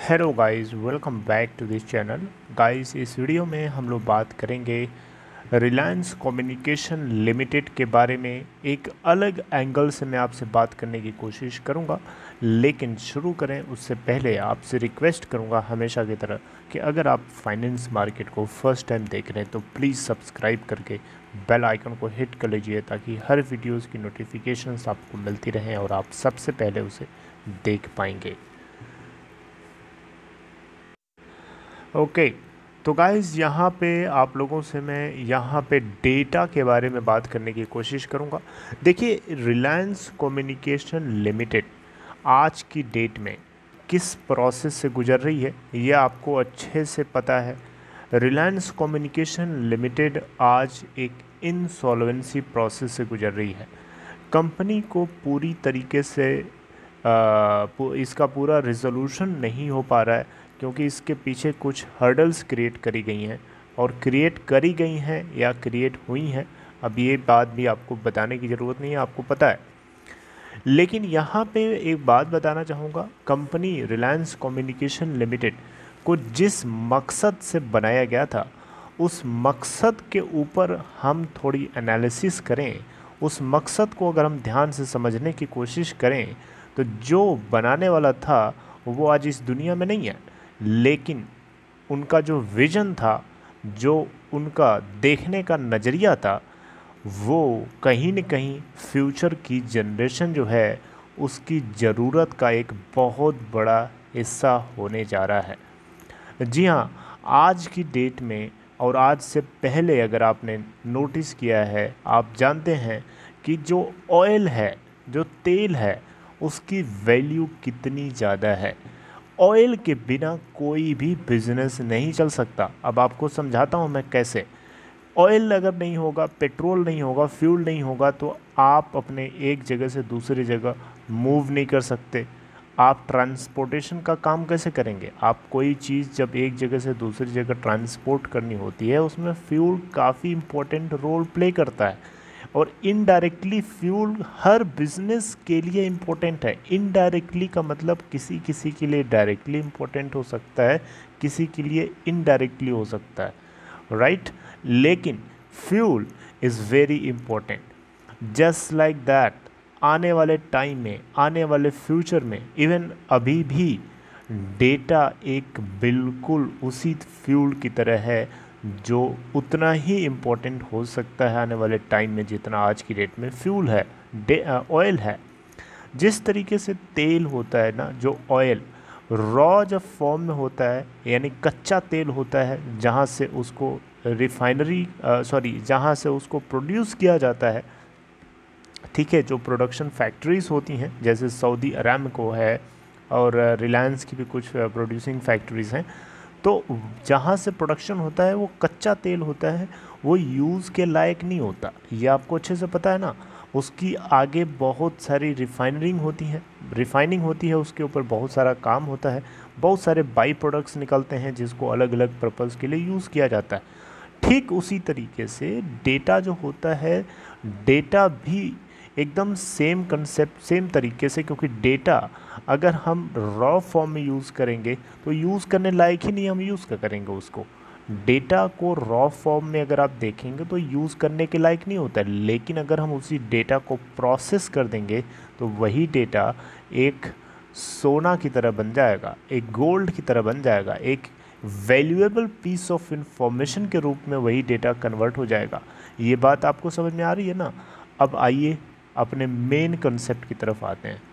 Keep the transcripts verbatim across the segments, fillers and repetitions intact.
Hello guys, welcome back to this channel. Guys, इस video में हम लोग बात करेंगे रिलायंस कम्युनिकेशन लिमिटेड के बारे में। एक अलग एंगल से मैं आपसे बात करने की कोशिश करूंगा, लेकिन शुरू करें उससे पहले आपसे रिक्वेस्ट करूंगा हमेशा की तरह कि अगर आप फाइनेंस मार्केट को फर्स्ट टाइम देख रहे हैं तो प्लीज़ सब्सक्राइब करके बेल आइकन को हिट कर लीजिए ताकि हर वीडियोज़ की नोटिफिकेशंस आपको मिलती रहें और आप सबसे पहले उसे देख पाएंगे। ओके, तो गाइज़ यहाँ पे आप लोगों से मैं यहाँ पे डेटा के बारे में बात करने की कोशिश करूँगा। देखिए, रिलायंस कम्युनिकेशन लिमिटेड आज की डेट में किस प्रोसेस से गुजर रही है ये आपको अच्छे से पता है। रिलायंस कम्युनिकेशन लिमिटेड आज एक इंसॉल्वेंसी प्रोसेस से गुजर रही है। कंपनी को पूरी तरीके से आ, इसका पूरा रिजोल्यूशन नहीं हो पा रहा है क्योंकि इसके पीछे कुछ हर्डल्स क्रिएट करी गई हैं और क्रिएट करी गई हैं या क्रिएट हुई हैं, अब ये बात भी आपको बताने की ज़रूरत नहीं है, आपको पता है। लेकिन यहाँ पे एक बात बताना चाहूँगा, कंपनी रिलायंस कम्युनिकेशन लिमिटेड को जिस मकसद से बनाया गया था उस मकसद के ऊपर हम थोड़ी एनालिसिस करें, उस मकसद को अगर हम ध्यान से समझने की कोशिश करें तो जो बनाने वाला था वो आज इस दुनिया में नहीं है, लेकिन उनका जो विज़न था, जो उनका देखने का नज़रिया था, वो कहीं न कहीं फ्यूचर की जनरेशन जो है उसकी ज़रूरत का एक बहुत बड़ा हिस्सा होने जा रहा है। जी हाँ, आज की डेट में और आज से पहले अगर आपने नोटिस किया है, आप जानते हैं कि जो ऑयल है, जो तेल है, उसकी वैल्यू कितनी ज़्यादा है। ऑयल के बिना कोई भी बिजनेस नहीं चल सकता। अब आपको समझाता हूँ मैं कैसे। ऑयल अगर नहीं होगा, पेट्रोल नहीं होगा, फ्यूल नहीं होगा तो आप अपने एक जगह से दूसरी जगह मूव नहीं कर सकते। आप ट्रांसपोर्टेशन का काम कैसे करेंगे? आप कोई चीज़ जब एक जगह से दूसरी जगह ट्रांसपोर्ट करनी होती है उसमें फ्यूल काफ़ी इम्पोर्टेंट रोल प्ले करता है और इनडायरेक्टली फ्यूल हर बिजनेस के लिए इम्पोर्टेंट है। इनडायरेक्टली का मतलब किसी किसी के लिए डायरेक्टली इम्पोर्टेंट हो सकता है, किसी के लिए इनडायरेक्टली हो सकता है, राइट। लेकिन fuel is very important. Just like that आने वाले टाइम में, आने वाले फ्यूचर में, इवन अभी भी डेटा एक बिल्कुल उसी फ्यूल की तरह है जो उतना ही इम्पोर्टेंट हो सकता है आने वाले टाइम में जितना आज की डेट में फ्यूल है, ऑयल है। जिस तरीके से तेल होता है ना, जो ऑयल रॉ जब फॉर्म में होता है यानी कच्चा तेल होता है जहाँ से उसको रिफाइनरी सॉरी जहाँ से उसको प्रोड्यूस किया जाता है, ठीक है, जो प्रोडक्शन फैक्ट्रीज़ होती हैं जैसे सऊदी अरामको है और रिलायंस की भी कुछ प्रोड्यूसिंग फैक्ट्रीज़ हैं, तो जहाँ से प्रोडक्शन होता है वो कच्चा तेल होता है, वो यूज़ के लायक नहीं होता। ये आपको अच्छे से पता है ना। उसकी आगे बहुत सारी रिफाइनरिंग होती है, रिफाइनिंग होती है, उसके ऊपर बहुत सारा काम होता है, बहुत सारे बाई प्रोडक्ट्स निकलते हैं जिसको अलग अलग पर्पज़ के लिए यूज़ किया जाता है। ठीक उसी तरीके से डेटा जो होता है, डेटा भी एकदम सेम कंसेप्ट, सेम तरीके से, क्योंकि डेटा अगर हम रॉ फॉर्म में यूज़ करेंगे तो यूज़ करने लायक ही नहीं, हम यूज़ क्या करेंगे उसको। डेटा को रॉ फॉर्म में अगर आप देखेंगे तो यूज़ करने के लायक नहीं होता है, लेकिन अगर हम उसी डेटा को प्रोसेस कर देंगे तो वही डेटा एक सोना की तरह बन जाएगा, एक गोल्ड की तरह बन जाएगा, एक वैल्यूएबल पीस ऑफ इंफॉर्मेशन के रूप में वही डेटा कन्वर्ट हो जाएगा। ये बात आपको समझ में आ रही है ना। अब आइए अपने मेन कंसेप्ट की तरफ आते हैं।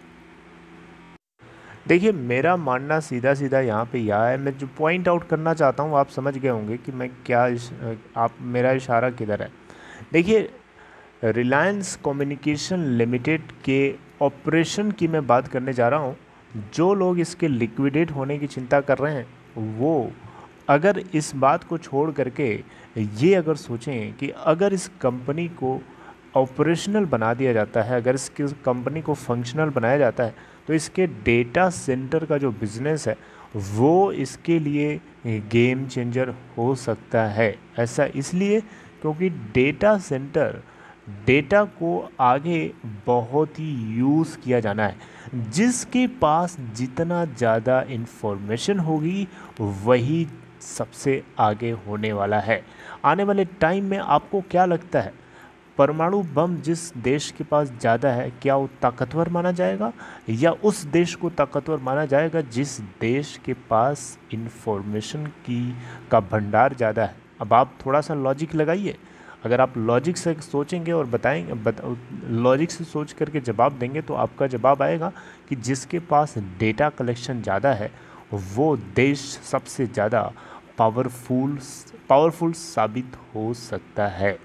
देखिए, मेरा मानना सीधा सीधा यहाँ पे यह है, मैं जो पॉइंट आउट करना चाहता हूँ आप समझ गए होंगे कि मैं क्या इश, आप मेरा इशारा किधर है। देखिए, रिलायंस कम्युनिकेशन लिमिटेड के ऑपरेशन की मैं बात करने जा रहा हूँ। जो लोग इसके लिक्विडेट होने की चिंता कर रहे हैं वो अगर इस बात को छोड़ करके ये अगर सोचें कि अगर इस कंपनी को ऑपरेशनल बना दिया जाता है, अगर इसकी कंपनी को फंक्शनल बनाया जाता है तो इसके डेटा सेंटर का जो बिज़नेस है वो इसके लिए गेम चेंजर हो सकता है। ऐसा इसलिए क्योंकि डेटा सेंटर डेटा को आगे बहुत ही यूज़ किया जाना है। जिसके पास जितना ज़्यादा इंफॉर्मेशन होगी वही सबसे आगे होने वाला है। आने वाले टाइम में आपको क्या लगता है, परमाणु बम जिस देश के पास ज़्यादा है क्या वो ताकतवर माना जाएगा, या उस देश को ताकतवर माना जाएगा जिस देश के पास इंफॉर्मेशन की का भंडार ज़्यादा है? अब आप थोड़ा सा लॉजिक लगाइए। अगर आप लॉजिक से सोचेंगे और बताएंगे बत, लॉजिक से सोच करके जवाब देंगे तो आपका जवाब आएगा कि जिसके पास डेटा कलेक्शन ज़्यादा है वो देश सबसे ज़्यादा पावरफुल पावरफुल साबित हो सकता है।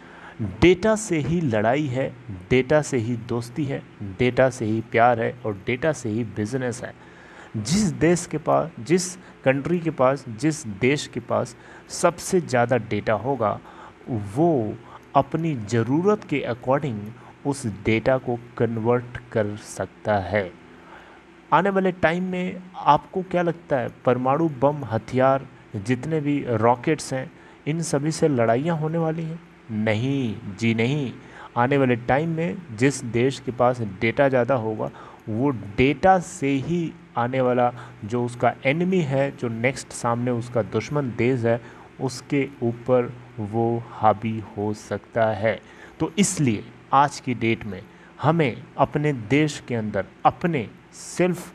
डेटा से ही लड़ाई है, डेटा से ही दोस्ती है, डेटा से ही प्यार है और डेटा से ही बिजनेस है। जिस देश के पास, जिस कंट्री के पास, जिस देश के पास सबसे ज़्यादा डेटा होगा वो अपनी ज़रूरत के अकॉर्डिंग उस डेटा को कन्वर्ट कर सकता है। आने वाले टाइम में आपको क्या लगता है, परमाणु बम, हथियार, जितने भी रॉकेट्स हैं, इन सभी से लड़ाइयाँ होने वाली हैं? नहीं जी नहीं। आने वाले टाइम में जिस देश के पास डेटा ज़्यादा होगा वो डेटा से ही आने वाला जो उसका एनिमी है, जो नेक्स्ट सामने उसका दुश्मन देश है, उसके ऊपर वो हावी हो सकता है। तो इसलिए आज की डेट में हमें अपने देश के अंदर अपने सेल्फ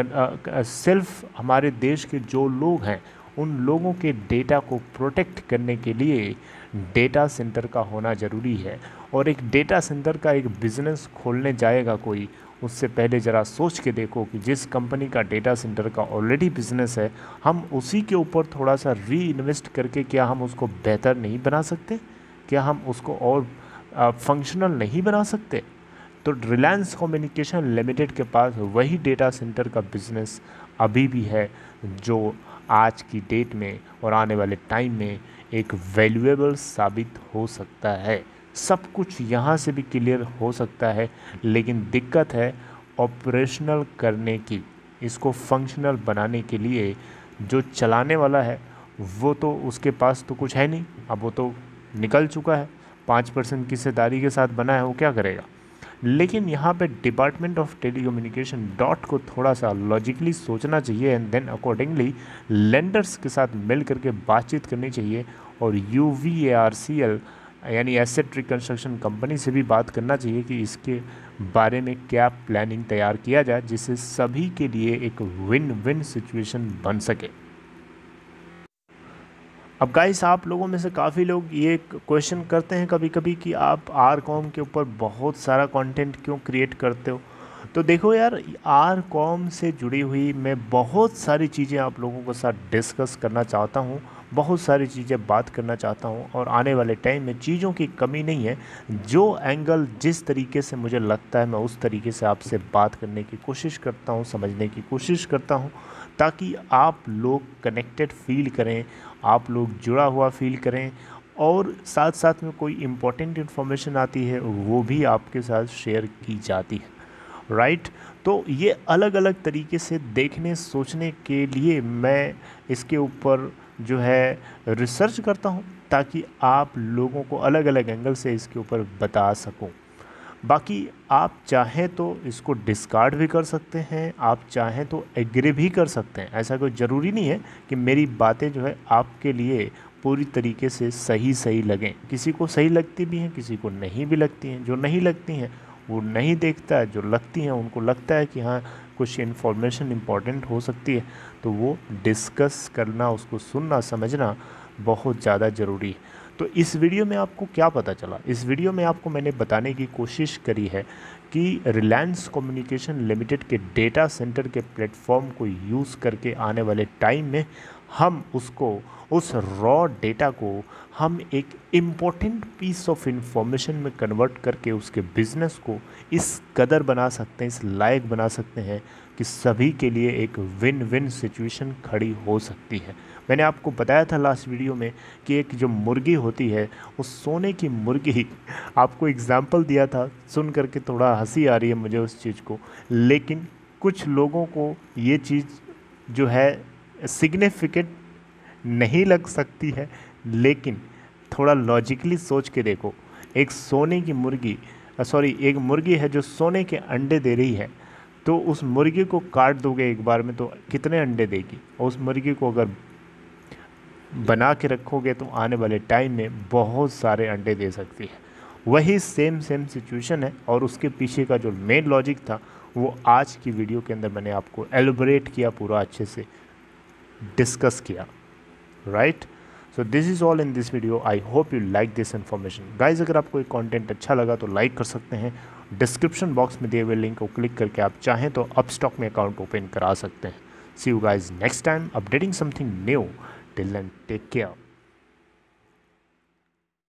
सेल्फ हमारे देश के जो लोग हैं उन लोगों के डेटा को प्रोटेक्ट करने के लिए डेटा सेंटर का होना ज़रूरी है। और एक डेटा सेंटर का एक बिज़नेस खोलने जाएगा कोई, उससे पहले ज़रा सोच के देखो कि जिस कंपनी का डेटा सेंटर का ऑलरेडी बिज़नेस है हम उसी के ऊपर थोड़ा सा री इन्वेस्ट करके क्या हम उसको बेहतर नहीं बना सकते? क्या हम उसको और फंक्शनल नहीं बना सकते? तो रिलायंस कम्युनिकेशन लिमिटेड के पास वही डेटा सेंटर का बिज़नेस अभी भी है जो आज की डेट में और आने वाले टाइम में एक वैल्यूएबल साबित हो सकता है। सब कुछ यहाँ से भी क्लियर हो सकता है, लेकिन दिक्कत है ऑपरेशनल करने की। इसको फंक्शनल बनाने के लिए जो चलाने वाला है वो तो उसके पास तो कुछ है नहीं, अब वो तो निकल चुका है, पाँच परसेंट की हिस्सेदारी के साथ बना है, वो क्या करेगा? लेकिन यहाँ पे डिपार्टमेंट ऑफ टेलीकम्युनिकेशन डॉट को थोड़ा सा लॉजिकली सोचना चाहिए एंड देन अकॉर्डिंगली लेंडर्स के साथ मिल करके बातचीत करनी चाहिए और U V A R C L यानी एसेट रिकंस्ट्रक्शन कंपनी से भी बात करना चाहिए कि इसके बारे में क्या प्लानिंग तैयार किया जाए जिससे सभी के लिए एक विन विन सिचुएशन बन सके। अब गाइस आप लोगों में से काफ़ी लोग ये क्वेश्चन करते हैं कभी कभी कि आप आर कॉम के ऊपर बहुत सारा कंटेंट क्यों क्रिएट करते हो। तो देखो यार, आर कॉम से जुड़ी हुई मैं बहुत सारी चीज़ें आप लोगों के साथ डिस्कस करना चाहता हूँ, बहुत सारी चीज़ें बात करना चाहता हूँ और आने वाले टाइम में चीज़ों की कमी नहीं है। जो एंगल जिस तरीके से मुझे लगता है मैं उस तरीके से आपसे बात करने की कोशिश करता हूँ, समझने की कोशिश करता हूँ, ताकि आप लोग कनेक्टेड फील करें, आप लोग जुड़ा हुआ फील करें और साथ साथ में कोई इम्पोर्टेंट इन्फॉर्मेशन आती है वो भी आपके साथ शेयर की जाती है। राइट, तो ये अलग अलग तरीके से देखने सोचने के लिए मैं इसके ऊपर जो है रिसर्च करता हूँ ताकि आप लोगों को अलग अलग एंगल से इसके ऊपर बता सकूँ। बाकी आप चाहें तो इसको डिस्कार्ड भी कर सकते हैं, आप चाहें तो एग्री भी कर सकते हैं। ऐसा कोई ज़रूरी नहीं है कि मेरी बातें जो है आपके लिए पूरी तरीके से सही सही लगें। किसी को सही लगती भी हैं, किसी को नहीं भी लगती हैं। जो नहीं लगती हैं वो नहीं देखता है, जो लगती हैं उनको लगता है कि हाँ कुछ इन्फॉर्मेशन इम्पॉर्टेंट हो सकती है, तो वो डिस्कस करना, उसको सुनना समझना बहुत ज़्यादा ज़रूरी है। तो इस वीडियो में आपको क्या पता चला? इस वीडियो में आपको मैंने बताने की कोशिश करी है कि रिलायंस कम्युनिकेशन लिमिटेड के डेटा सेंटर के प्लेटफॉर्म को यूज़ करके आने वाले टाइम में हम उसको, उस रॉ डेटा को हम एक इम्पॉर्टेंट पीस ऑफ इंफॉर्मेशन में कन्वर्ट करके उसके बिज़नेस को इस कदर बना सकते हैं, इस लायक बना सकते हैं कि सभी के लिए एक विन विन सिचुएशन खड़ी हो सकती है। मैंने आपको बताया था लास्ट वीडियो में कि एक जो मुर्गी होती है, उस सोने की मुर्गी, आपको एग्जाम्पल दिया था, सुन करके थोड़ा हंसी आ रही है मुझे उस चीज़ को, लेकिन कुछ लोगों को ये चीज़ जो है सिग्निफिकेंट नहीं लग सकती है, लेकिन थोड़ा लॉजिकली सोच के देखो, एक सोने की मुर्गी सॉरी एक मुर्गी है जो सोने के अंडे दे रही है, तो उस मुर्गी को काट दोगे एक बार में तो कितने अंडे देगी? और उस मुर्गी को अगर बना के रखोगे तो आने वाले टाइम में बहुत सारे अंडे दे सकती है। वही सेम सेम सिचुएशन है, और उसके पीछे का जो मेन लॉजिक था वो आज की वीडियो के अंदर मैंने आपको एलोबरेट किया, पूरा अच्छे से डिस्कस किया, right. So this is all in this video. I hope you like this information guys. अगर आपको ये कंटेंट अच्छा लगा तो लाइक कर सकते हैं। डिस्क्रिप्शन बॉक्स में दिए हुए लिंक को क्लिक करके आप चाहें तो अपस्टॉक में अकाउंट ओपन करा सकते हैं। See you guys next time updating something new. Till then take care.